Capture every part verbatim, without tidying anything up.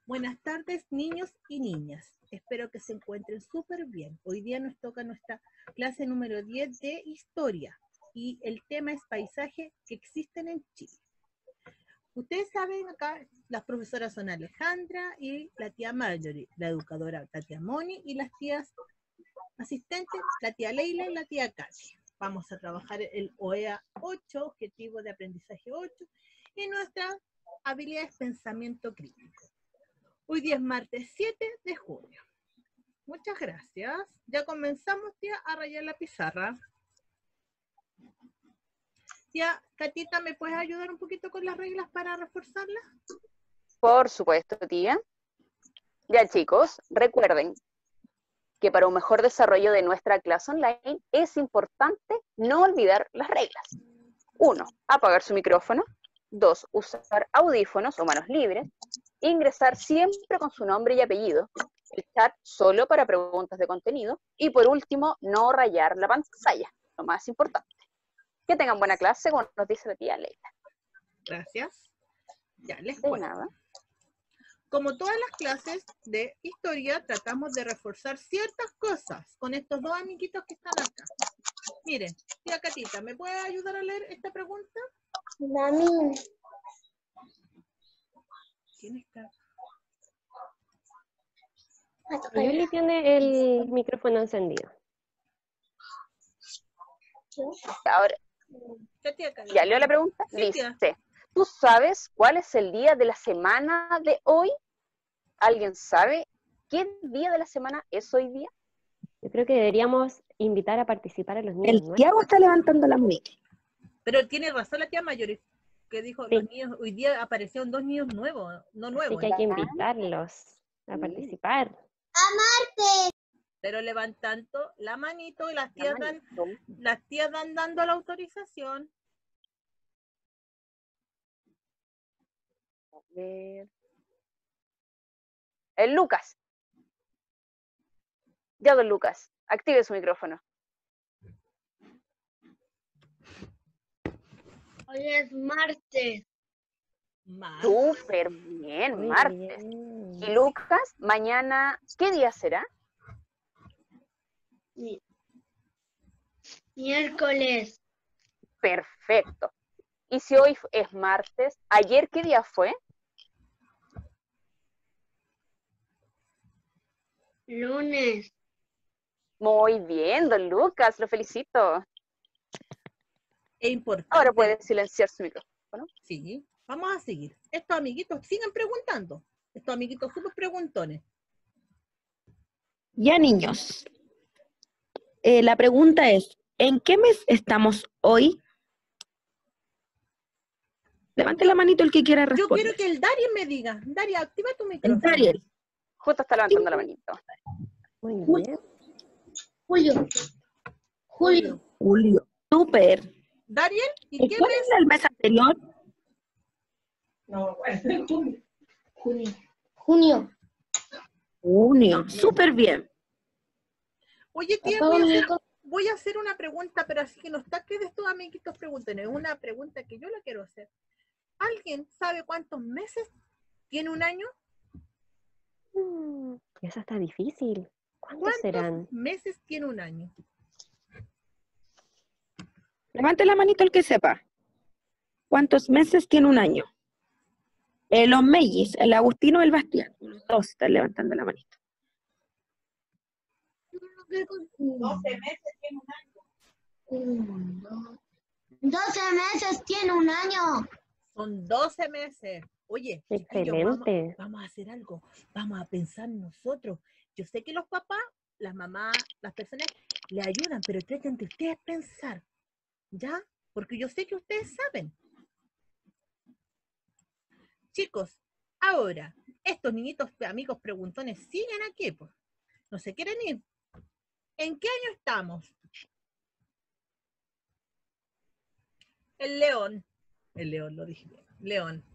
Buenas tardes, niños y niñas. Espero que se encuentren súper bien. Hoy día nos toca nuestra clase número diez de Historia y el tema es paisaje que existen en Chile. Ustedes saben, acá las profesoras son Alejandra y la tía Marjorie, la educadora la tía Moni y las tías asistentes, la tía Leila y la tía Katy. Vamos a trabajar el O E A ocho, Objetivo de Aprendizaje ocho, y nuestra habilidad es pensamiento crítico. Hoy día es martes siete de junio. Muchas gracias. Ya comenzamos, tía, a rayar la pizarra. Tía, Catita, ¿me puedes ayudar un poquito con las reglas para reforzarlas? Por supuesto, tía. Ya, chicos, recuerden que para un mejor desarrollo de nuestra clase online es importante no olvidar las reglas. Uno, apagar su micrófono. Dos, usar audífonos o manos libres. Ingresar siempre con su nombre y apellido. El chat solo para preguntas de contenido. Y por último, no rayar la pantalla, lo más importante. Que tengan buena clase, como nos dice la tía Leila. Gracias. Ya les De cuento. nada. Como todas las clases de historia, tratamos de reforzar ciertas cosas con estos dos amiguitos que están acá. Miren, tía Catita, ¿me puede ayudar a leer esta pregunta? Mami. ¿Quién está? Yuli tiene el micrófono encendido. Ahora, Tía Catita. ¿ya leo la pregunta? Sí, tía. Dice, ¿tú sabes cuál es el día de la semana de hoy? ¿Alguien sabe qué día de la semana es hoy día? Yo creo que deberíamos invitar a participar a los niños. El ¿no? Tiago está levantando las manos. Pero tiene razón la tía Mayor, que dijo, Sí. los niños, hoy día aparecieron dos niños nuevos, no Así nuevos, que hay que invitarlos a Sí. participar. pero levantando la manito y las La tías dan, manito. las tías dan dando la autorización. A ver. El Lucas. Ya, don Lucas, active su micrófono. Hoy es martes. Más. Súper bien, Muy martes. bien. Y Lucas, mañana, ¿qué día será? Miércoles. Perfecto. Y si hoy es martes, ¿ayer qué día fue? Lunes. Muy bien, don Lucas, lo felicito. Es importante. Ahora puede silenciar su micrófono. Sí, vamos a seguir. Estos amiguitos siguen preguntando. Estos amiguitos súper preguntones. Ya, niños. Eh, la pregunta es, ¿en qué mes estamos hoy? Levante la manito el que quiera Yo responder. quiero que el Darío me diga. Darío, activa tu El micrófono. Dariel. Justo está levantando la manito. Muy bien. Julio. Julio. Julio. Súper. Dariel, ¿y ¿Y qué cuál mes? es el mes anterior? No, junio. Junio. Junio. Junio. Súper bien. Oye, tía, voy a, hacer, voy a hacer una pregunta, pero así que no está que de estos amiguitos pregunten. Es una pregunta que yo la quiero hacer. ¿Alguien sabe cuántos meses tiene un año? Mm, Eso está difícil. ¿Cuántos ¿Cuántos serán? meses tiene un año? Levante la manito el que sepa. ¿Cuántos meses tiene un año? Eh, los Mellis, el Agustino y el Bastián. Los dos están levantando la manito. doce meses tiene un año. doce meses tiene un año. Son doce meses. Oye, chiquillos, vamos, Excelente. vamos a hacer algo. Vamos a pensar nosotros. Yo sé que los papás, las mamás, las personas le ayudan, pero traten de ustedes pensar. ¿Ya? Porque yo sé que ustedes saben. Chicos, ahora, estos niñitos amigos preguntones siguen aquí, pues. No se quieren ir. ¿En qué año estamos? El león. El león, lo dije bien. León.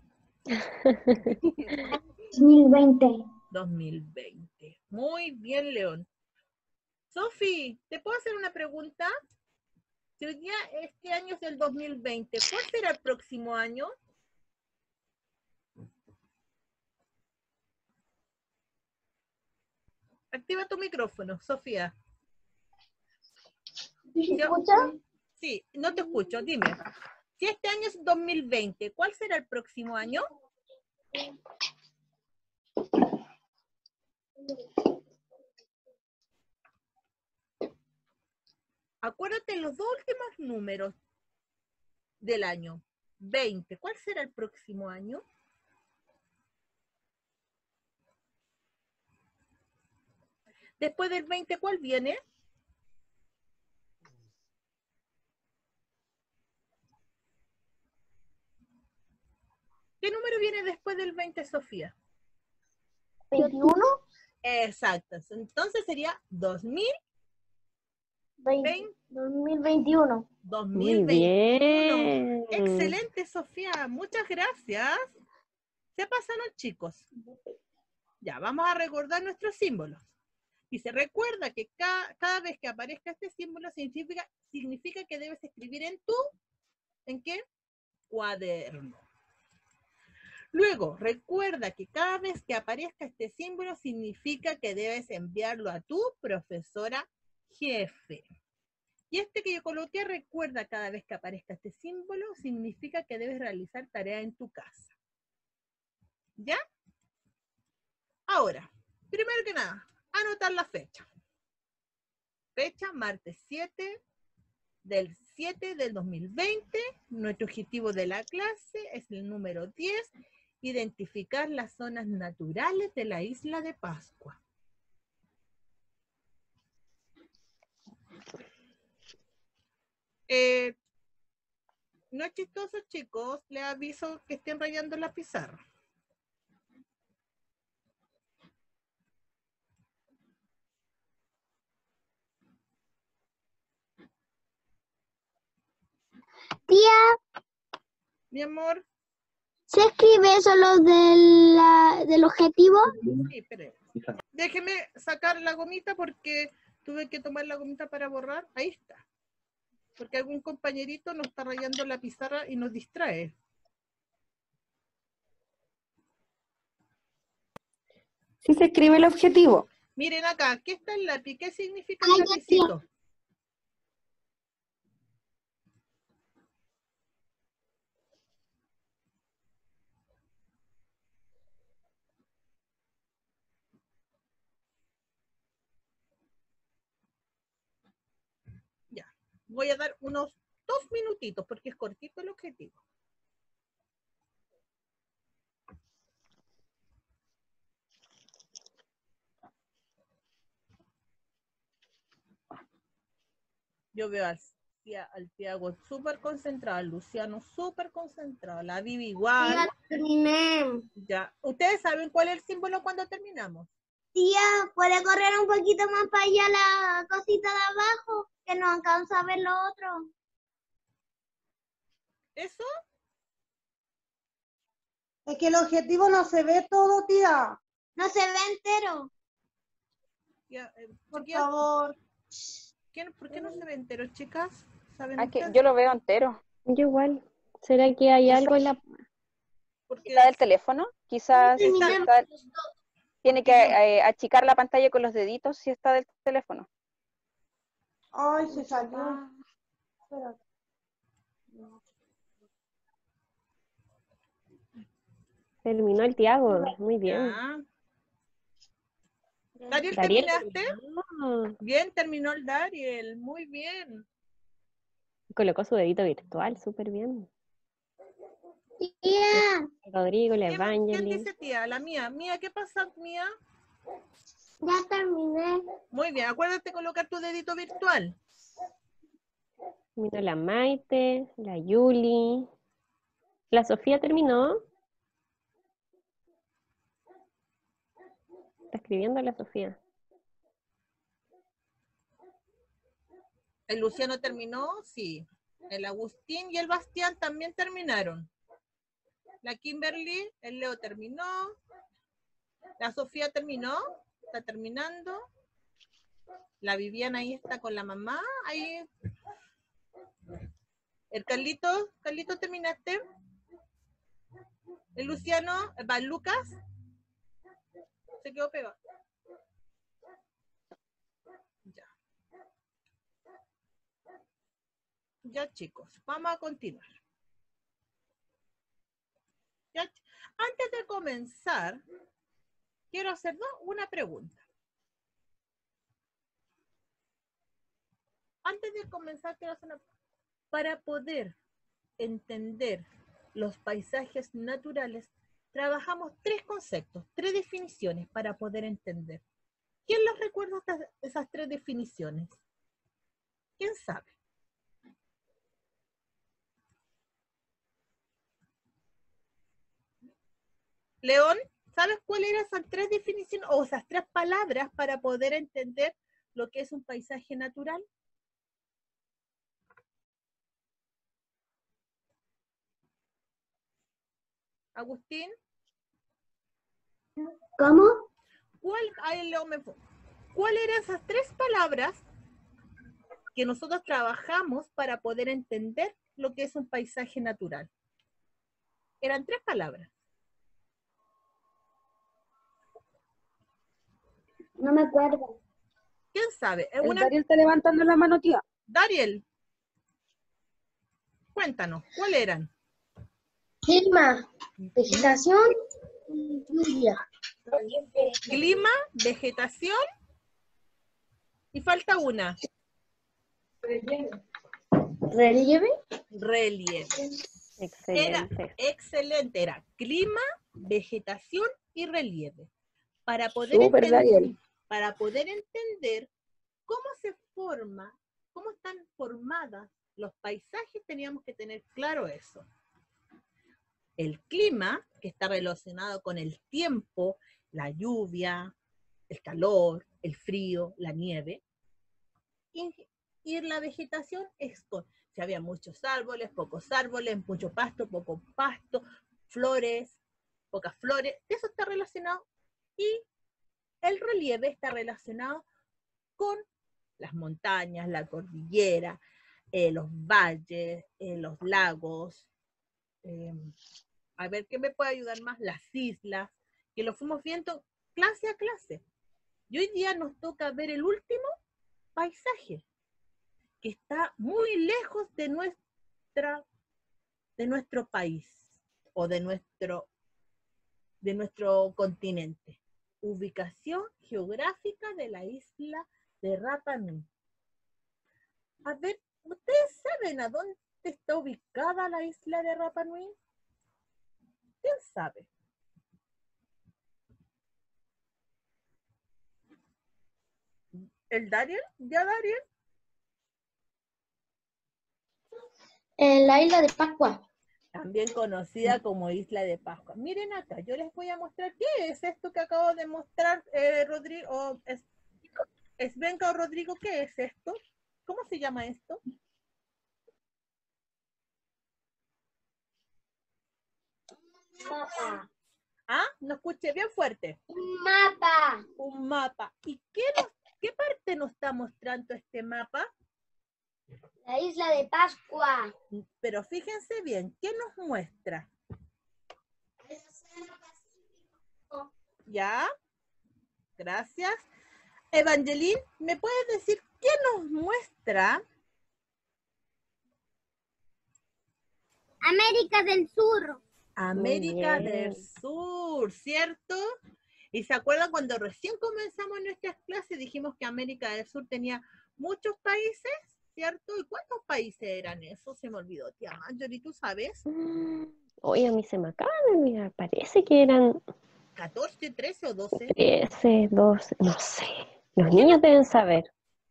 dos mil veinte. dos mil veinte. Muy bien, León. Sofi, ¿te puedo hacer una pregunta? Si hoy día este año es el dos mil veinte, ¿cuál será el próximo año? Activa tu micrófono, Sofía. ¿Me Yo- escucha? Sí, no te escucho, dime. Si este año es dos mil veinte, ¿cuál será el próximo año? Acuérdate los dos últimos números del año. veinte. ¿Cuál será el próximo año? Después del veinte, ¿cuál viene? ¿Qué número viene después del veinte, Sofía? ¿veintiuno? Exacto. Entonces sería dos mil veinte. dos mil veintiuno. Muy dos mil veintiuno. bien. Excelente, Sofía. Muchas gracias. Se pasaron, chicos. Ya, vamos a recordar nuestros símbolos. Y se recuerda que cada, cada vez que aparezca este símbolo significa, significa que debes escribir en tu, ¿en qué? Cuaderno. Luego, recuerda que cada vez que aparezca este símbolo significa que debes enviarlo a tu profesora jefe. Y este que yo coloqué, recuerda cada vez que aparezca este símbolo, significa que debes realizar tarea en tu casa. ¿Ya? Ahora, primero que nada, anotar la fecha. Fecha, martes siete del siete del dos mil veinte. Nuestro objetivo de la clase es el número diez, identificar las zonas naturales de la isla de Pascua. Eh, no es chistoso, chicos, les aviso que estén rayando la pizarra. Tía, Mi amor, ¿se escribe solo de la, del objetivo? sí, espere. Déjeme sacar la gomita porque tuve que tomar la gomita para borrar. Ahí está. Porque algún compañerito nos está rayando la pizarra y nos distrae. Sí se escribe el objetivo. Miren acá, aquí está el lápiz. ¿Qué significa el Ay, ya, lapicito? Ya. Voy a dar unos dos minutitos porque es cortito el objetivo. Yo veo al, al Tiago súper concentrado, al Luciano súper concentrado, la Vivi igual. Ya terminé. Ya. ¿Ustedes saben cuál es el símbolo cuando terminamos? Tía, ¿puede correr un poquito más para allá la cosita de abajo? Que no alcanza a ver lo otro. ¿Eso? Es que el objetivo no se ve todo, tía. No se ve entero. Ya, eh, Por chiquillas, favor. ¿qué- ¿por qué no se ve entero, chicas? ¿Saben Ah, que ustedes? yo lo veo entero. Yo igual. ¿Será que hay algo en la... Porque Quizá del teléfono, quizás Está- está- tiene que eh, achicar la pantalla con los deditos si está del teléfono. Ay, se salió. Espérate. Terminó el Tiago. Muy bien. Ya. Dariel, Dariel ¿terminaste? terminó. Bien, terminó el Dariel. Muy bien. Colocó su dedito virtual, súper bien. Tía, Rodrigo, la ¿Quién, quién Evangeline. dice tía? La mía. Mía, ¿qué pasa, mía? ya terminé. Muy bien, acuérdate de colocar tu dedito virtual. Terminó la Maite, la Yuli. La Sofía terminó. Está escribiendo la Sofía. El Luciano terminó, sí. El Agustín y el Bastián también terminaron. La Kimberly, el Leo terminó. La Sofía terminó, está terminando. La Viviana ahí está con la mamá. Ahí. El Carlito, Carlito, ¿terminaste? El Luciano, va Lucas. Se quedó pegado. Ya, chicos, vamos a continuar. Ya, antes de comenzar, quiero hacer ¿no? una pregunta. Antes de comenzar, quiero hacer una para poder entender los paisajes naturales, trabajamos tres conceptos, tres definiciones para poder entender. ¿Quién los recuerda estas, esas tres definiciones? ¿Quién sabe? León, ¿sabes cuáles eran esas tres definiciones o esas tres palabras para poder entender lo que es un paisaje natural? Agustín. ¿Cómo? ¿Cuál, ahí León me fue. ¿Cuáles eran esas tres palabras que nosotros trabajamos para poder entender lo que es un paisaje natural? Eran tres palabras. No me acuerdo. ¿Quién sabe? El Una... Dariel está levantando la mano, tía. Dariel, cuéntanos, ¿cuáles eran? Clima, vegetación y lluvia. Clima, vegetación y falta una. Relieve. Relieve. Era Excelente. excelente, era clima, vegetación y relieve. Para poder, Súper, entender, Dariel. para poder entender cómo se forma, cómo están formadas los paisajes, teníamos que tener claro eso. El clima, que está relacionado con el tiempo, la lluvia, el calor, el frío, la nieve. Y, y la vegetación es con, si había muchos árboles, pocos árboles, mucho pasto, poco pasto, flores, pocas flores, eso está relacionado. Y el relieve está relacionado con las montañas, la cordillera, eh, los valles, eh, los lagos, eh, a ver qué me puede ayudar más, las islas, que lo fuimos viendo clase a clase. Y hoy día nos toca ver el último paisaje, que está muy lejos de, nuestra, de nuestro país o de nuestro, de nuestro continente. Ubicación geográfica de la isla de Rapa Nui. A ver, ¿ustedes saben a dónde está ubicada la isla de Rapa Nui? ¿Quién sabe? ¿El Dariel? ¿Ya Dariel? En la isla de Pascua. También conocida como Isla de Pascua. Miren acá, yo les voy a mostrar qué es esto que acabo de mostrar, eh, Rodrigo, o es, Esbenca o Rodrigo, ¿qué es esto? ¿Cómo se llama esto? Mapa. Ah, no escuché bien fuerte. Un mapa. Un mapa. ¿Y qué, nos, qué parte nos está mostrando este mapa? La isla de Pascua. Pero fíjense bien, ¿qué nos muestra? ¿Ya? Gracias. Evangeline, ¿me puedes decir qué nos muestra? América del Sur. América Muy bien. del Sur, ¿cierto? Y se acuerdan cuando recién comenzamos nuestras clases, dijimos que América del Sur tenía muchos países, ¿cierto? ¿Y cuántos países eran esos? Se me olvidó, tía Marjorie, ¿tú sabes? Mm, Oye, a mí se me acaba de olvidar. Parece que eran ¿catorce, trece o doce? trece, doce, no sé. Los niños deben saber.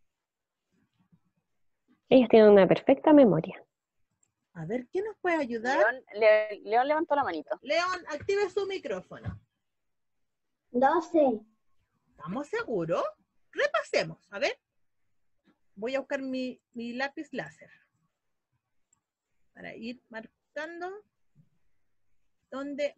Ellos tienen una perfecta memoria. A ver, ¿quién nos puede ayudar? León, Le- León levantó la manito. León, active su micrófono. doce. ¿Estamos seguros? Repasemos, a ver. Voy a buscar mi, mi lápiz láser para ir marcando dónde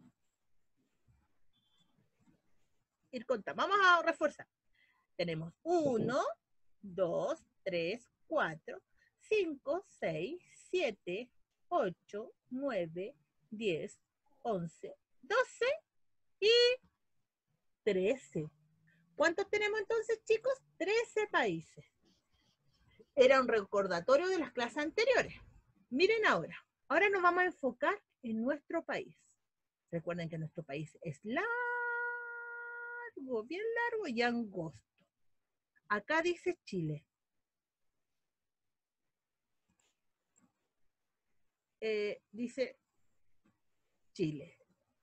ir contando. Vamos a reforzar. Tenemos uno, dos, tres, cuatro, cinco, seis, siete, ocho, nueve, diez, once, doce y trece. ¿Cuántos tenemos entonces, chicos? trece países. Era un recordatorio de las clases anteriores. Miren ahora. Ahora nos vamos a enfocar en nuestro país. Recuerden que nuestro país es largo, bien largo y angosto. Acá dice Chile. Eh, dice Chile.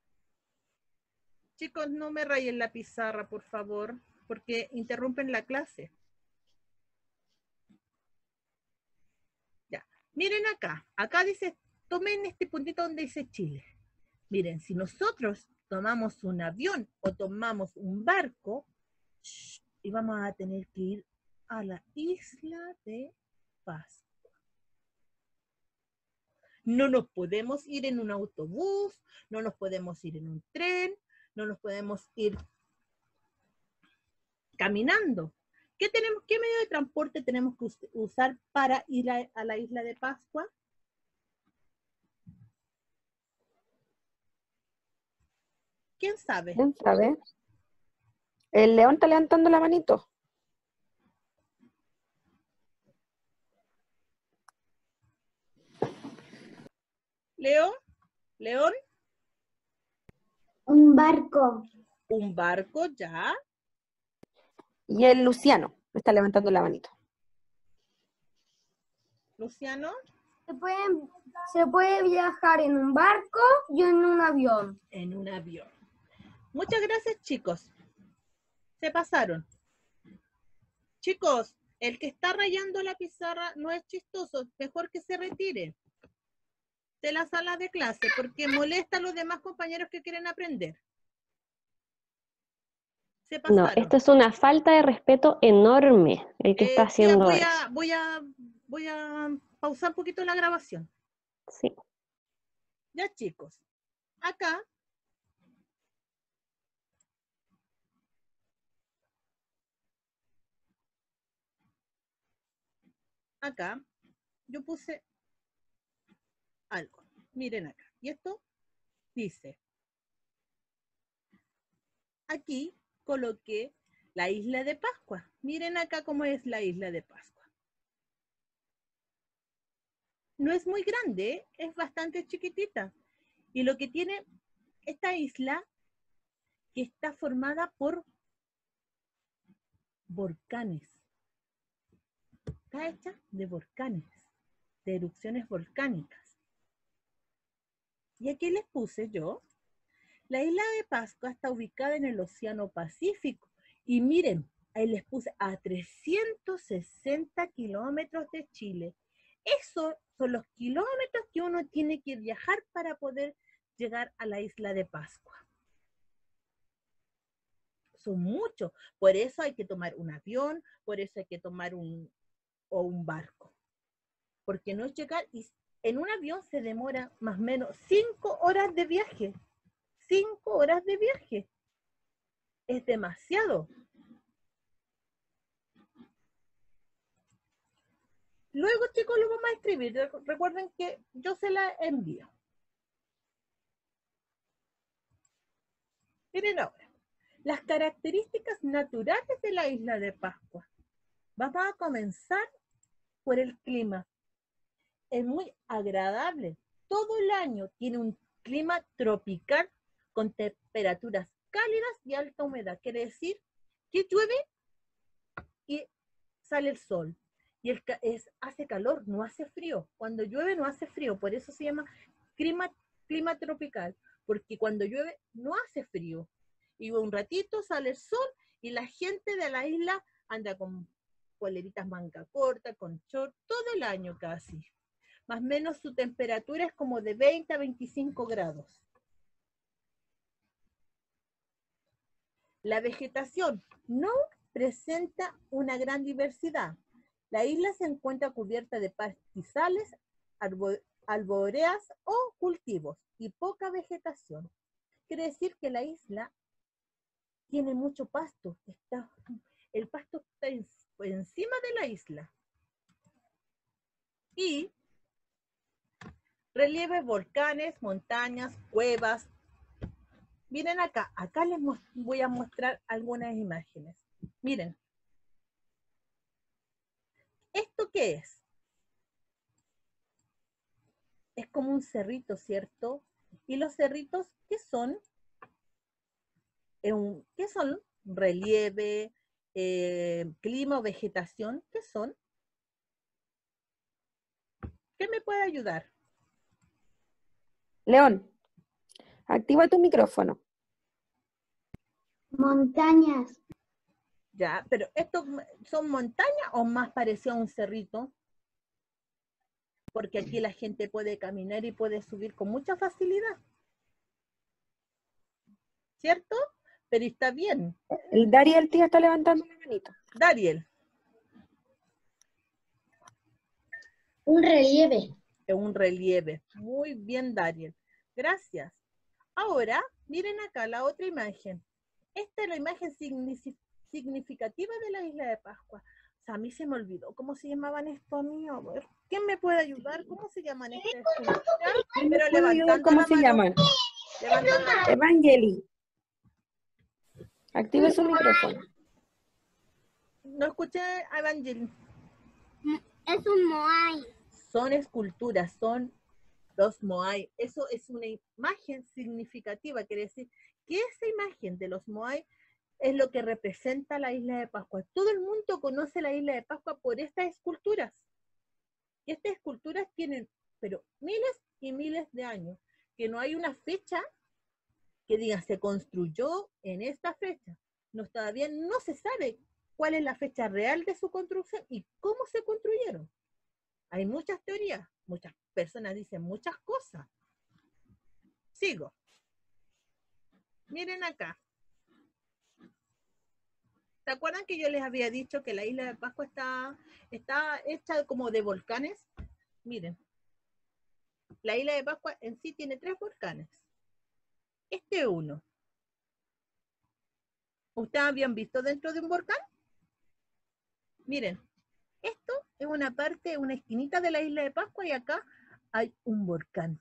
Chicos, no me rayen la pizarra, por favor, porque interrumpen la clase. Ya, miren acá. Acá dice, tomen este puntito donde dice Chile. Miren, si nosotros tomamos un avión o tomamos un barco, shh, y vamos a tener que ir a la isla de Pascua. No nos podemos ir en un autobús, no nos podemos ir en un tren, no nos podemos ir caminando. ¿Qué, tenemos, qué medio de transporte tenemos que usar para ir a, a la isla de Pascua? ¿Quién sabe? ¿Quién sabe? El león está levantando la manito. ¿León? ¿León? Un barco. Un barco, ya. Y el Luciano está levantando la manito. Luciano. Se puede, se puede viajar en un barco y en un avión. En un avión. Muchas gracias, chicos. Se pasaron. Chicos, el que está rayando la pizarra no es chistoso. Mejor que se retire de la sala de clase porque molesta a los demás compañeros que quieren aprender. Se pasaron. No, esto es una falta de respeto enorme el que Eh, está tía, haciendo voy eso. a, voy a, voy a pausar un poquito la grabación. Sí. Ya, chicos. Acá acá yo puse algo. Miren acá. Y esto dice, aquí coloqué la isla de Pascua. Miren acá cómo es la isla de Pascua. No es muy grande, es bastante chiquitita. Y lo que tiene esta isla, que está formada por volcanes. Está hecha de volcanes, de erupciones volcánicas. Y aquí les puse yo, la isla de Pascua está ubicada en el Océano Pacífico. Y miren, ahí les puse a trescientos sesenta kilómetros de Chile. Esos son los kilómetros que uno tiene que viajar para poder llegar a la isla de Pascua. Son muchos. Por eso hay que tomar un avión, por eso hay que tomar un, o un barco. Porque no es llegar, y en un avión se demora más o menos cinco horas de viaje. Cinco horas de viaje. Es demasiado. Luego, chicos, lo vamos a escribir. Recuerden que yo se la envío. Miren ahora. Las características naturales de la isla de Pascua. Vamos a comenzar por el clima. Es muy agradable. Todo el año tiene un clima tropical con temperaturas cálidas y alta humedad. Quiere decir que llueve y sale el sol. Y el, es, hace calor, no hace frío. Cuando llueve no hace frío, por eso se llama clima, clima tropical, porque cuando llueve no hace frío. Y un ratito sale el sol y la gente de la isla anda con poleritas manga corta, con short, todo el año casi. Más o menos su temperatura es como de veinte a veinticinco grados. La vegetación no presenta una gran diversidad. La isla se encuentra cubierta de pastizales, arboreas o cultivos y poca vegetación. Quiere decir que la isla tiene mucho pasto. Está, el pasto está en, encima de la isla. Y relieves, volcanes, montañas, cuevas. Miren acá, acá les voy a mostrar algunas imágenes. Miren. ¿Esto qué es? como un cerrito, ¿cierto? ¿Y los cerritos qué son? Eh, un- ¿Qué son? Relieve, eh, clima o vegetación, ¿qué son? ¿Qué me puede ayudar? León, activa tu micrófono. Montañas. Ya, pero ¿estos son montañas o más parecido a un cerrito? Porque aquí la gente puede caminar y puede subir con mucha facilidad. ¿Cierto? Pero está bien. El Dariel, tía, está levantando la manito. Dariel, Un relieve. es un relieve. Muy bien, Dariel. Gracias. Ahora, miren acá la otra imagen. Esta es la imagen signifi- significativa de la isla de Pascua. O sea, a mí se me olvidó cómo se llamaban estos míos. A ver, ¿quién me puede ayudar? ¿Cómo se llaman estas esculturas? Pero ¿Puedo ayudar? levantando ¿Cómo la se mano. llaman? Levantando la mano. Evangeli. Active su micrófono. No escuché a Evangeline. Es un moai. Son esculturas, son los moai. Eso es una imagen significativa, quiere decir que esa imagen de los moai es lo que representa la isla de Pascua. Todo el mundo conoce la isla de Pascua por estas esculturas. Y estas esculturas tienen, pero miles y miles de años, que no hay una fecha que diga se construyó en esta fecha. No, todavía no se sabe cuál es la fecha real de su construcción y cómo se construyeron. Hay muchas teorías, muchas personas dicen muchas cosas. Sigo. Miren acá. ¿Se acuerdan que yo les había dicho que la isla de Pascua está, está hecha como de volcanes? Miren. La isla de Pascua en sí tiene tres volcanes. Este es uno. ¿Ustedes habían visto dentro de un volcán? Miren. Esto es una parte, una esquinita de la isla de Pascua y acá hay un volcán.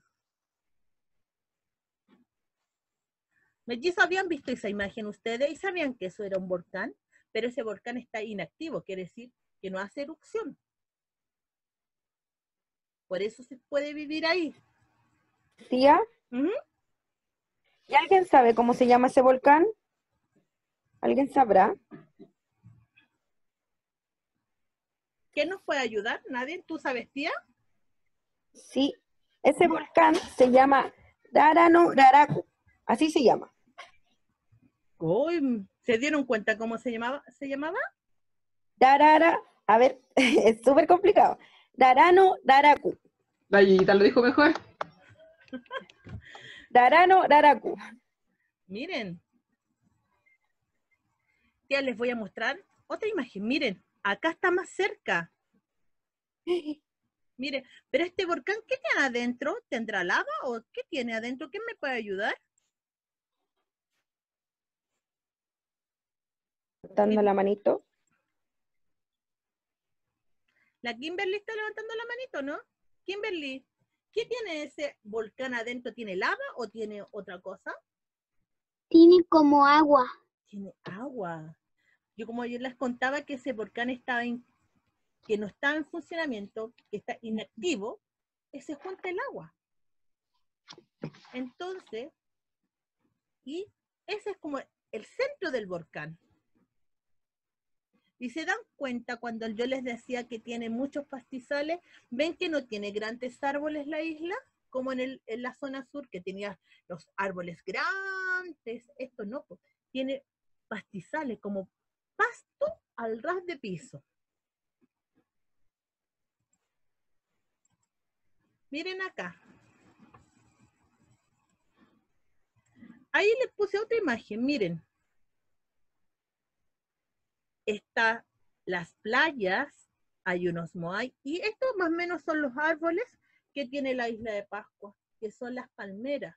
Mellizos, ¿habían visto esa imagen ustedes y sabían que eso era un volcán? Pero ese volcán está inactivo, quiere decir que no hace erupción. Por eso se puede vivir ahí. Tía, Uh-huh. ¿y alguien sabe cómo se llama ese volcán? ¿Alguien sabrá? ¿Quién nos puede ayudar? ¿Nadie? ¿Tú sabes, tía? Sí, ese volcán se llama Darano-Raraku. Así se llama. Uy, ¿se dieron cuenta cómo se llamaba? ¿Se llamaba? Darara, a ver, es súper complicado. Darano-Raraku. Gallita lo dijo mejor. Darano-Raraku. Miren. Ya les voy a mostrar otra imagen. Miren, acá está más cerca. Miren, pero este volcán, ¿qué tiene adentro? ¿Tendrá lava o qué tiene adentro? ¿Quién me puede ayudar? Levantando la manito. La Kimberly está levantando la manito, ¿no? Kimberly, ¿qué tiene ese volcán adentro? ¿Tiene lava o tiene otra cosa? Tiene como agua. Tiene agua. Yo como ayer les contaba que ese volcán estaba en, que no está en funcionamiento, que está inactivo, se junta el agua. Entonces, y ese es como el centro del volcán. Y se dan cuenta cuando yo les decía que tiene muchos pastizales, ven que no tiene grandes árboles la isla, como en, el, en la zona sur, que tenía los árboles grandes. Esto no, pues, tiene pastizales como pasto al ras de piso. Miren acá. Ahí les puse otra imagen, miren. Están las playas, hay unos moai, y estos más o menos son los árboles que tiene la isla de Pascua, que son las palmeras.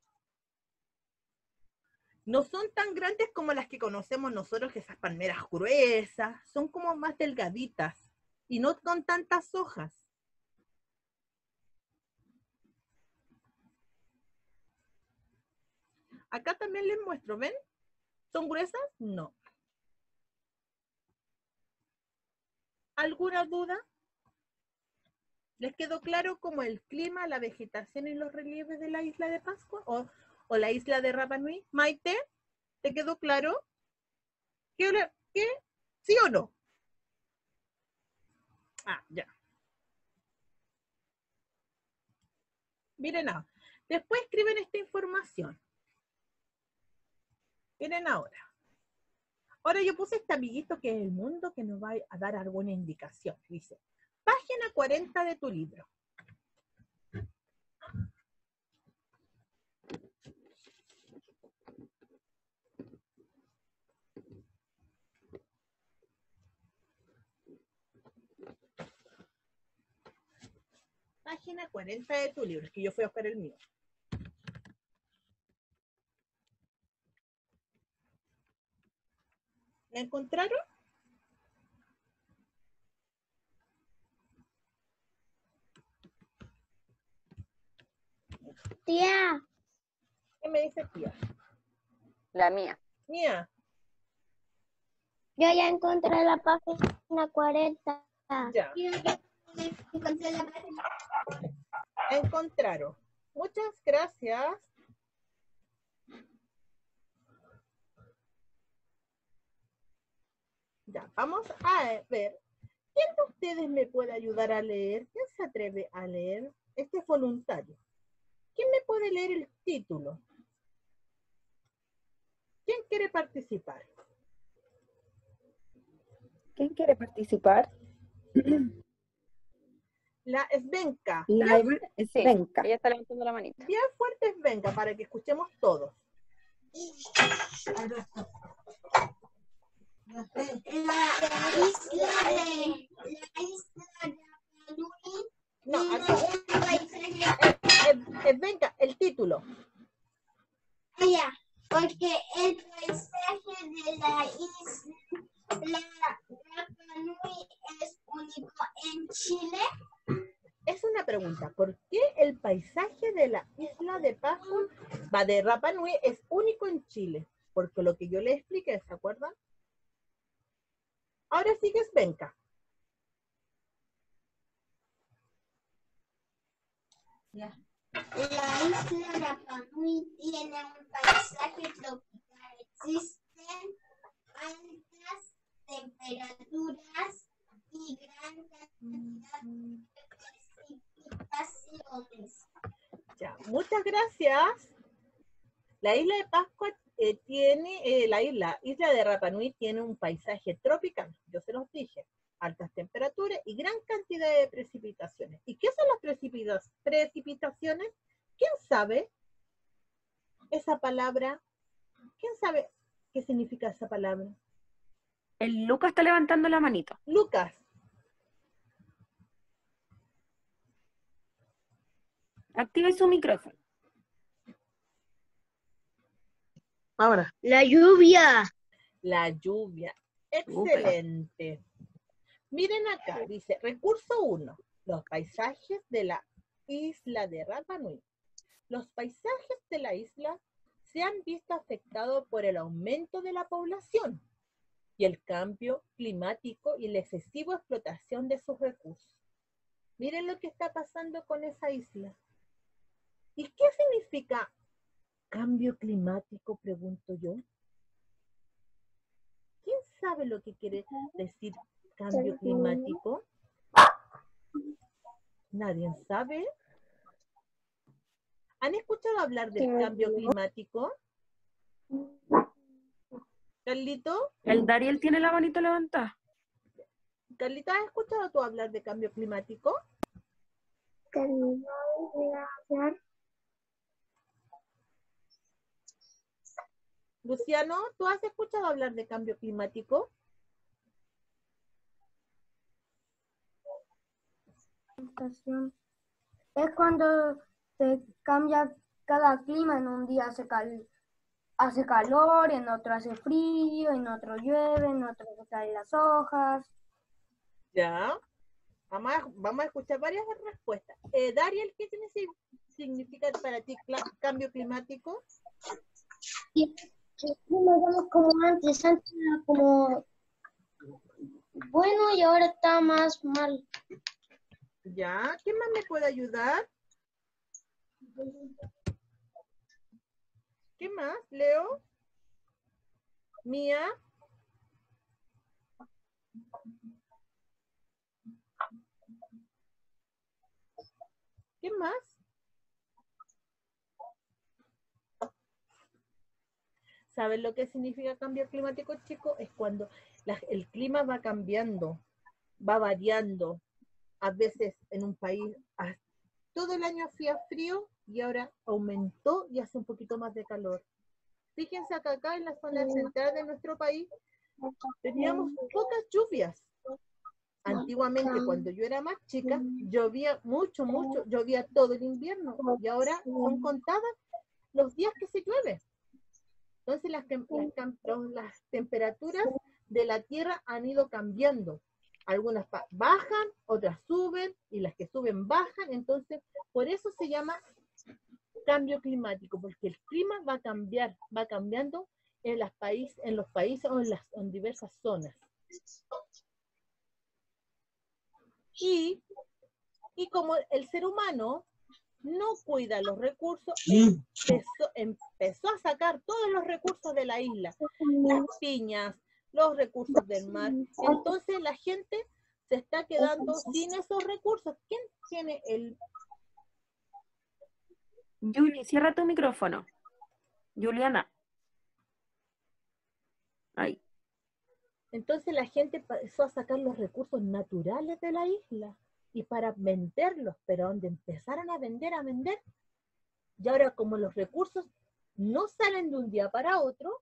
No son tan grandes como las que conocemos nosotros, que esas palmeras gruesas, son como más delgaditas y no con tantas hojas. Acá también les muestro, ¿ven? ¿Son gruesas? No. ¿Alguna duda? ¿Les quedó claro cómo el clima, la vegetación y los relieves de la isla de Pascua? ¿O, o la isla de Rapa Nui? Maite, ¿te quedó claro? ¿Qué, qué? ¿Sí o no? Ah, ya. Miren ahora. Después escriben esta información. Miren ahora. Ahora yo puse este amiguito que es el mundo que nos va a dar alguna indicación. Dice, página cuarenta de tu libro. Página cuarenta de tu libro, es que yo fui a buscar el mío. ¿La encontraron? Tía, ¿Qué me dice tía? La mía. Mía, yo ya encontré la página cuarenta. ya, Yo ya encontré la página. la encontraron. Muchas gracias. Ya, vamos a ver. ¿Quién de ustedes me puede ayudar a leer? ¿Quién se atreve a leer? Este es voluntario. ¿Quién me puede leer el título? ¿Quién quiere participar? ¿Quién quiere participar? La Svenka. La Bien, Sí, Svenka. ella está levantando la manita. bien fuerte Svenka para que escuchemos todos. La isla de la isla de Apanui No, tiene aquí, un paisaje. eh, Svenka, el título. Allá, porque el paisaje de la isla Rapa Nui es único en Chile. Es una pregunta. ¿Por qué el paisaje de la isla de Pascua, va de Rapa Nui, es único en Chile? Porque lo que yo les expliqué, ¿se acuerdan? Ahora sigue Svenka. La isla Rapa Nui tiene un paisaje tropical. Existen altas temperaturas y gran cantidad de precipitaciones. Ya, muchas gracias. La isla de Pascua eh, tiene, eh, la isla, isla de Rapa Nui tiene un paisaje tropical, yo se los dije, altas temperaturas y gran cantidad de precipitaciones. ¿Y qué son las precipita- precipitaciones? ¿Quién sabe esa palabra? ¿Quién sabe qué significa esa palabra? El Lucas está levantando la manito. Lucas. Active su micrófono. Ahora. La lluvia. La lluvia. Excelente. Miren acá, dice, recurso uno, los paisajes de la isla de Rapa Nui. Los paisajes de la isla se han visto afectados por el aumento de la población y el cambio climático y la excesiva explotación de sus recursos. Miren lo que está pasando con esa isla. ¿Y qué significa cambio climático? Pregunto yo. ¿Quién sabe lo que quiere decir cambio climático? ¿Nadie sabe? ¿Han escuchado hablar del cambio climático? Carlito, El Dariel tiene la manito levantada. Carlita, ¿has escuchado tú hablar de cambio climático? Luciano, ¿tú has escuchado hablar de cambio climático? Es cuando se cambia cada clima, en un día hace, cal, hace calor, en otro hace frío, en otro llueve, en otro se caen las hojas. Ya. Vamos a, vamos a escuchar varias respuestas. Eh, Dariel, ¿qué significa para ti cambio climático? Y el clima ya no como antes, antes era como bueno y ahora está más mal. ¿Ya? ¿Quién más me puede ayudar? ¿Qué más? ¿Leo? ¿Mía? ¿Qué más? ¿Saben lo que significa cambio climático, chicos? Es cuando la- el clima va cambiando, va variando. A veces en un país ah, todo el año hacía frío y ahora aumentó y hace un poquito más de calor. Fíjense que acá en la zona central de nuestro país teníamos pocas lluvias. Antiguamente, cuando yo era más chica, llovía mucho, mucho, llovía todo el invierno y ahora son contadas los días que se llueve. Entonces las, tem las, las temperaturas de la Tierra han ido cambiando. Algunas bajan, otras suben, y las que suben bajan. Entonces, por eso se llama cambio climático, porque el clima va a cambiar, va cambiando en, las país, en los países o en, las, en diversas zonas. Y, y como el ser humano no cuida los recursos, empezó, empezó a sacar todos los recursos de la isla, las piñas, los recursos del mar. Entonces la gente se está quedando sin esos recursos. ¿Quién tiene el...? Yuli, cierra tu micrófono. Juliana. Ahí. Entonces la gente empezó a sacar los recursos naturales de la isla y para venderlos, pero donde empezaron a vender, a vender, y ahora como los recursos no salen de un día para otro,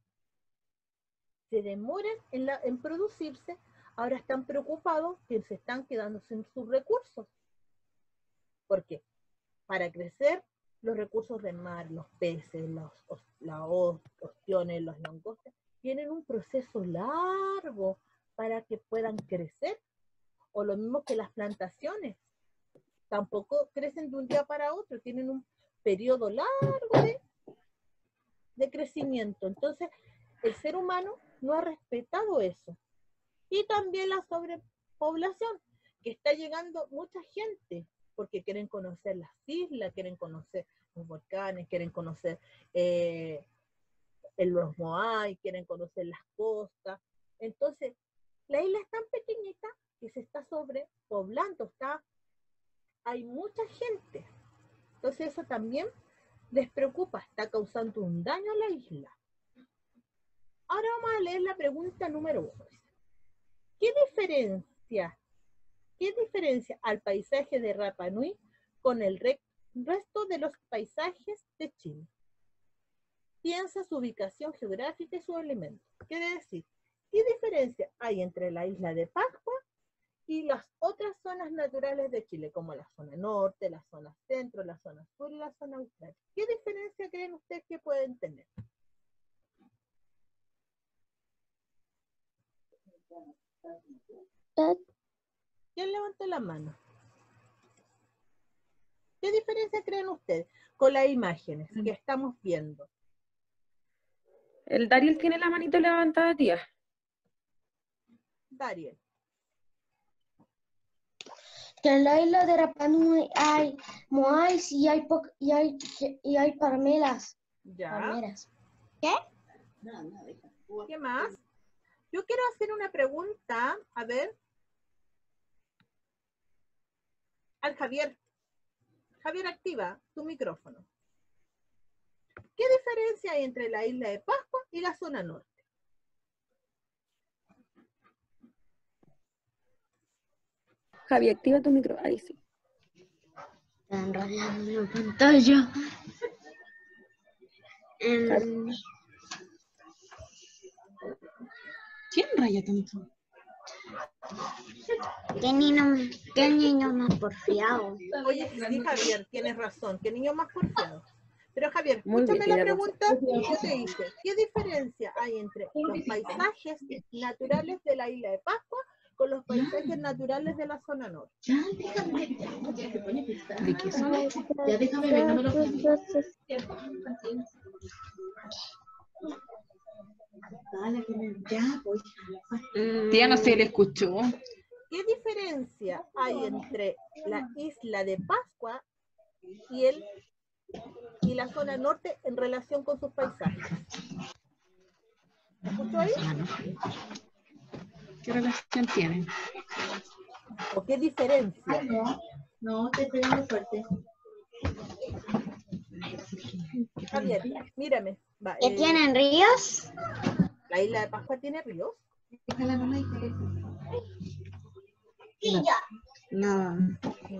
se demoran en, la, en producirse, ahora están preocupados que se están quedando sin sus recursos. ¿Por qué? Para crecer, los recursos del mar, los peces, los, los ostiones, los langostas, tienen un proceso largo para que puedan crecer, o lo mismo que las plantaciones. Tampoco crecen de un día para otro, tienen un periodo largo de, de crecimiento. Entonces, el ser humano no ha respetado eso. Y también la sobrepoblación, que está llegando mucha gente, porque quieren conocer las islas, quieren conocer los volcanes, quieren conocer eh, los Moai, quieren conocer las costas. Entonces, la isla es tan pequeñita que se está sobrepoblando, está, hay mucha gente. Entonces eso también les preocupa, está causando un daño a la isla. Ahora vamos a leer la pregunta número uno. ¿Qué diferencia, qué diferencia al paisaje de Rapa Nui con el re resto de los paisajes de Chile? Piensa su ubicación geográfica y sus elementos. Quiere decir, ¿qué diferencia hay entre la isla de Pascua y las otras zonas naturales de Chile, como la zona norte, la zona centro, la zona sur y la zona austral? ¿Qué diferencia creen ustedes que pueden tener? ¿Quién levantó la mano? ¿Qué diferencia creen ustedes con las imágenes que estamos viendo? El Dariel tiene la manito levantada, tía. Dariel. Que en la isla de Rapa Nui hay moais y hay, y hay, y hay palmeras. Ya. Palmeras. ¿Qué? ¿Qué más? Yo quiero hacer una pregunta, a ver, al Javier. Javier, activa tu micrófono. ¿Qué diferencia hay entre la isla de Pascua y la zona norte? Javi, activa tu micro. Ahí sí. Está enrollando la pantalla. Um, ¿Quién raya tanto? ¿Qué niño, qué niño más porfiado? Oye, sí, Javier, tienes razón. ¿Qué niño más porfiado? Pero Javier, Muy bien, escúchame la tiene razón. pregunta que yo te hice. ¿Qué diferencia hay entre los paisajes naturales de la isla de Pascua con los paisajes naturales de la zona norte? Ya, déjame. ¿De qué son? Ya, déjame ver, no me lo Dale, ya, pues. Tía, no se le escuchó. ¿Qué diferencia hay entre la isla de Pascua y, el, y la zona norte en relación con sus paisajes? ¿Me escuchó ahí? ¿Qué relación tienen? ¿O qué diferencia? No, no, te estoy dando fuerte. Javier, mírame. Va, ¿Que eh, tienen ríos? ¿La isla de Pascua tiene ríos? Déjala nomás y te- Sí, ya. No, No.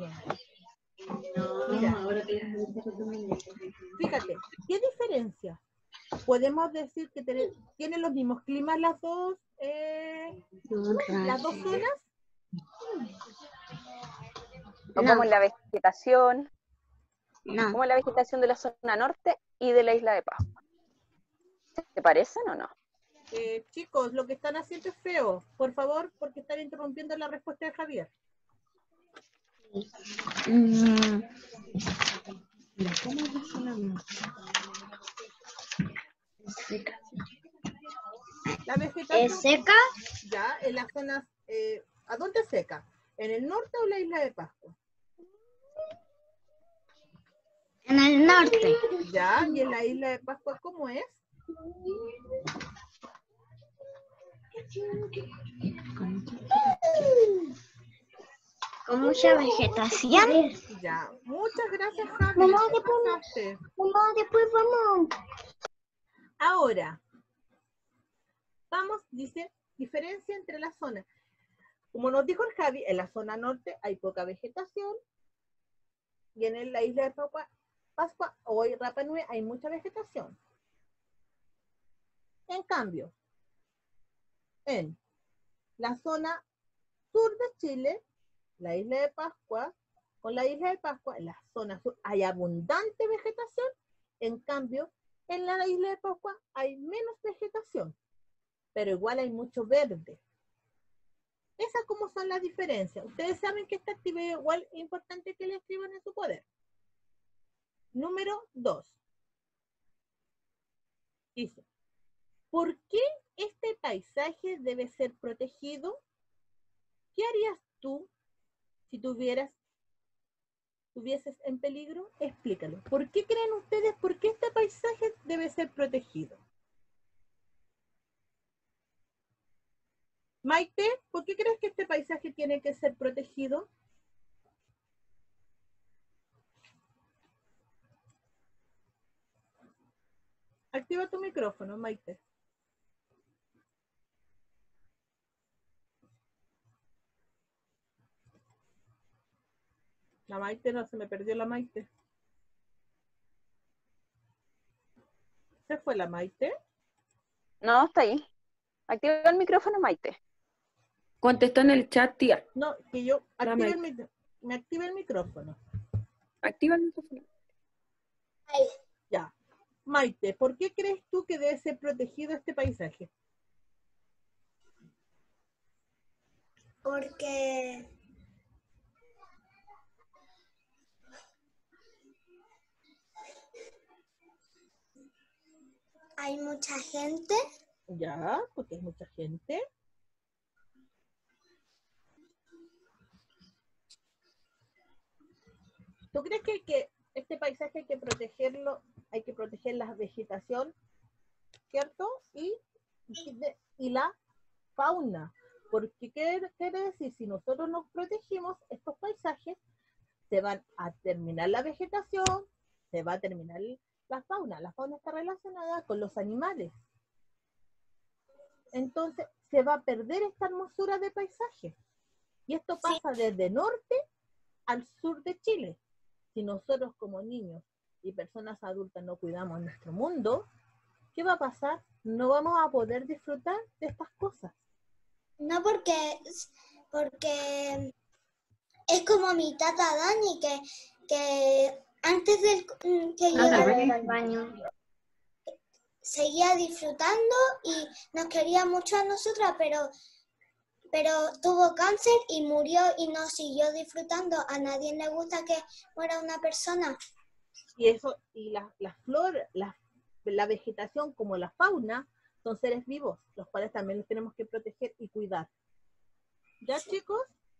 no, Mira. ahora te dejas de hacer tu muñeca. Fíjate, ¿qué diferencia? Podemos decir que tiene- tienen los mismos climas las dos, eh, las dos zonas. O No. como la vegetación, No. como la vegetación de la zona norte y de la isla de Pascua. ¿Te parecen o no? Eh, chicos, lo que están haciendo es feo. Por favor, porque están interrumpiendo la respuesta de Javier. Mm, Mira, ¿cómo es la zona norte? Es seca. La vegetación ¿Es seca? ya en las zonas, eh, ¿a dónde seca? ¿En el norte o la isla de Pascua? En el norte. Ya, y en la isla de Pascua, ¿cómo es? Con mucha vegetación. Ya, muchas gracias, Javi. Mamá, te después me- pasaste. Mamá, después vamos. Ahora, vamos, dice, diferencia entre las zonas. Como nos dijo el Javi, en la zona norte hay poca vegetación y en la isla de Pascua, Pascua o en Rapa Nui hay mucha vegetación. En cambio, en la zona sur de Chile, la isla de Pascua, con la isla de Pascua, en la zona sur hay abundante vegetación, en cambio, en la isla de Pascua hay menos vegetación, pero igual hay mucho verde. Esas como son las diferencias. Ustedes saben que esta actividad igual es importante que la escriban en su poder. Número dos. Dice, ¿por qué este paisaje debe ser protegido? ¿Qué harías tú si tuvieras, tuvieses en peligro? Explícalo. ¿Por qué creen ustedes por qué este paisaje debe ser protegido? Maite, ¿por qué crees que este paisaje tiene que ser protegido? Activa tu micrófono, Maite. La Maite no, se me perdió la Maite. ¿Se fue la Maite? No, está ahí. Activa el micrófono, Maite. contestó en el chat, tía. No, que yo La active el, Maite. mic- me active el micrófono. Activa el micrófono. Ya. Maite, ¿por qué crees tú que debe ser protegido este paisaje? Porque hay mucha gente. Ya, porque hay mucha gente. ¿Tú crees que, que este paisaje hay que protegerlo, hay que proteger la vegetación, ¿cierto? Y, y la fauna. Porque ¿qué quiere decir? Si nosotros nos protegimos estos paisajes, se van a terminar la vegetación, se va a terminar la fauna. La fauna está relacionada con los animales. Entonces, se va a perder esta hermosura de paisaje. Y esto pasa desde norte al sur de Chile. Si nosotros como niños y personas adultas no cuidamos nuestro mundo, ¿qué va a pasar? No vamos a poder disfrutar de estas cosas. No porque, porque es como mi tata Dani que, que antes de que llegara al baño seguía disfrutando y nos quería mucho a nosotras, pero, pero tuvo cáncer y murió y no siguió disfrutando. A nadie le gusta que muera una persona. Y eso, y la, la flor, la, la vegetación como la fauna, son seres vivos, los cuales también los tenemos que proteger y cuidar. ¿Ya, chicos?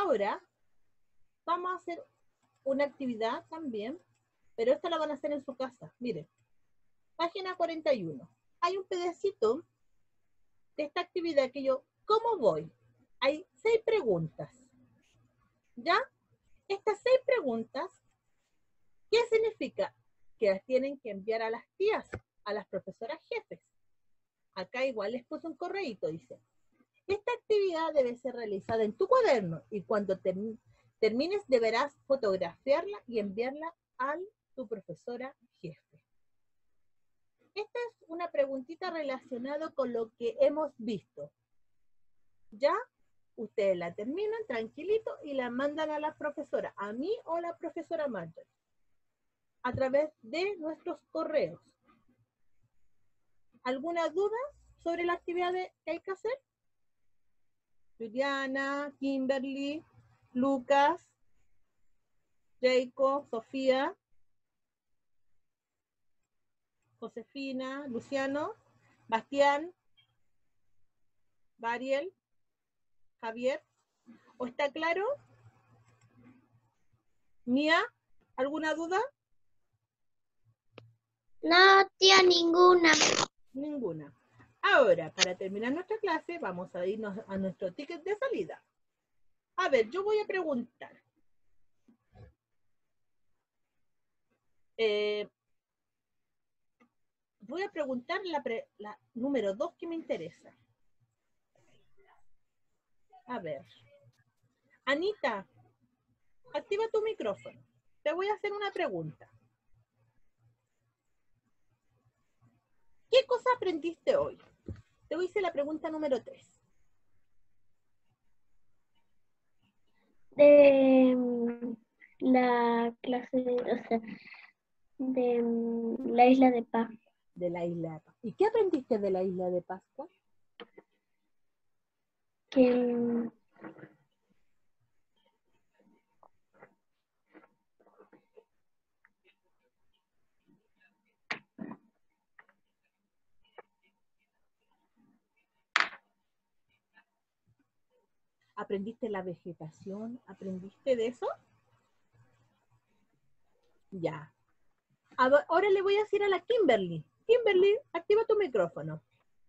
Ahora vamos a hacer una actividad también, pero esta la van a hacer en su casa. Miren, página cuarenta y uno. Hay un pedacito de esta actividad que yo, ¿cómo voy? Hay seis preguntas. ¿Ya? Estas seis preguntas, ¿qué significa? Que las tienen que enviar a las tías, a las profesoras jefes. Acá igual les puse un correíto, dice. Esta actividad debe ser realizada en tu cuaderno y cuando term termines deberás fotografiarla y enviarla a tu profesora jefe. Esta es una preguntita relacionada con lo que hemos visto. ¿Ya? Ustedes la terminan tranquilito y la mandan a la profesora, a mí o a la profesora Marjorie, a través de nuestros correos. ¿Alguna duda sobre la actividad de, que hay que hacer? Juliana, Kimberly, Lucas, Jacob, Sofía, Josefina, Luciano, Bastián, Bariel, Javier. ¿O está claro? Mía, ¿alguna duda? No, tía, ninguna. Ninguna. Ahora, para terminar nuestra clase, vamos a irnos a nuestro ticket de salida. A ver, yo voy a preguntar. Eh, voy a preguntar la, pre, la número dos que me interesa. A ver. Anita, activa tu micrófono. Te voy a hacer una pregunta. ¿Qué cosa aprendiste hoy? Te hice la pregunta número tres. De mm, la clase, o sea, de mm, la isla de Pascua. De la isla de Pascua. ¿Y qué aprendiste de la isla de Pascua? Que mm, ¿Aprendiste la vegetación? ¿Aprendiste de eso? Ya. Ahora le voy a decir a la Kimberly. Kimberly, activa tu micrófono.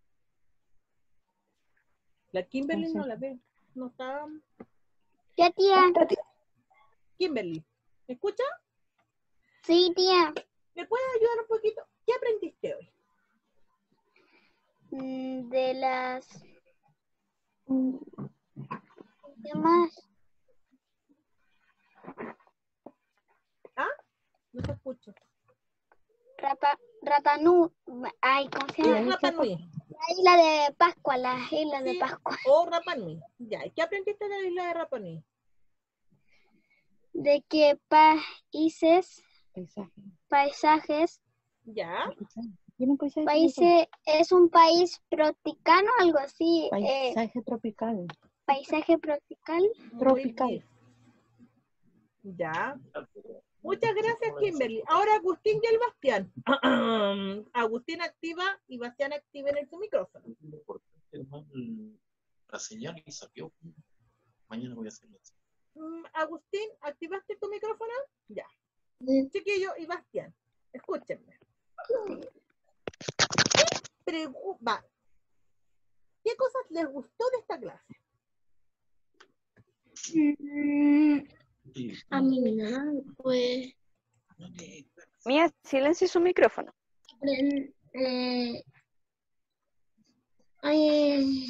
La Kimberly no la veo. No está. ¿Qué, tía? Kimberly, ¿me escucha? Sí, tía. ¿Me puedes ayudar un poquito? ¿Qué aprendiste hoy? Mm, De las... ¿Qué más? ¿Ah? No te escucho. Rapa, Rapanú. Ay, ¿cómo se ¿Qué llama? es Rapa Nui? La isla de Pascua, la isla de Sí, Pascua. o Rapa Nui. Ya, ¿y qué aprendiste de la isla de Rapa Nui? De que países, Paisaje. paisajes, Ya. ¿Tiene un paisaje países, es un país tropicano, algo así. tropical? eh, Paisaje tropical. paisaje tropical. Muy Tropical. bien. Ya. Muchas gracias, Kimberly. Ahora Agustín y el Bastián. Agustín activa y Bastián activen en su micrófono. La señal y salió. Mañana voy a hacerlo así. Mm, Agustín, ¿activaste tu micrófono? Ya. Chiquillo y Bastián, escúchenme. ¿Qué, va. ¿Qué cosas les gustó de esta clase? a mí nada, pues Mía, silencie su micrófono. aprend- eh, ay,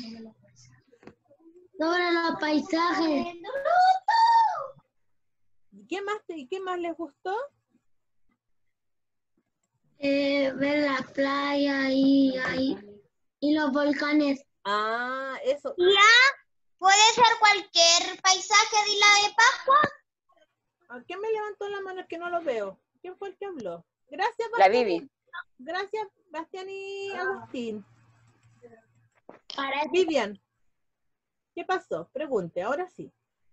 sobre los paisajes, ¿Y qué más, te- y qué más les gustó? eh, ver la playa y, ahí, y los volcanes. Ah, eso. ¿Puede ser cualquier paisaje de Isla de Pascua? ¿A quién me levantó la mano? Es que no lo veo. ¿Quién fue el que habló? Gracias, La Bastián. Vivi. Gracias, Bastián y Agustín. Para Vivian, ¿qué pasó? Pregunte, ahora sí.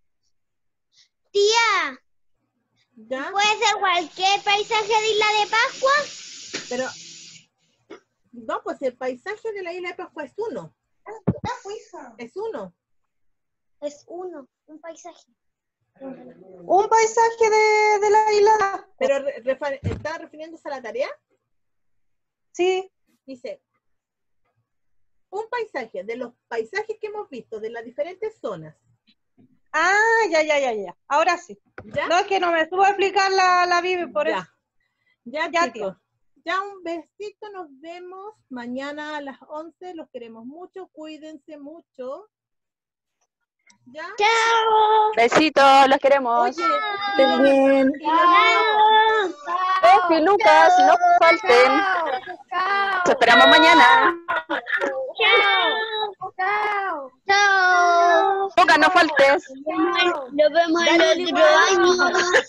Tía, ¿Ya? ¿puede ser cualquier paisaje de Isla de Pascua? Pero, no, pues el paisaje de la isla de Pascua es uno. Es uno. Es uno, un paisaje. Un paisaje de, de la isla. ¿Pero re- refa- está refiriéndose a la tarea? Sí. Dice, un paisaje de los paisajes que hemos visto de las diferentes zonas. Ah, ya, ya, ya, ya. Ahora sí. ¿Ya? No, es que no me estuvo a explicar la, la Vivi, por Ya. eso. Ya, Ya, chicos. Ya un besito, nos vemos mañana a las once. Los queremos mucho, cuídense mucho. ¿Ya? ¡Chao! Besitos, los queremos. Oye, Estén bien. y los- Sofi, Lucas, no falten. Te esperamos mañana. ¡Chao! Chao. ¡Chao! Lucas, no faltes. Nos vemos el otro año.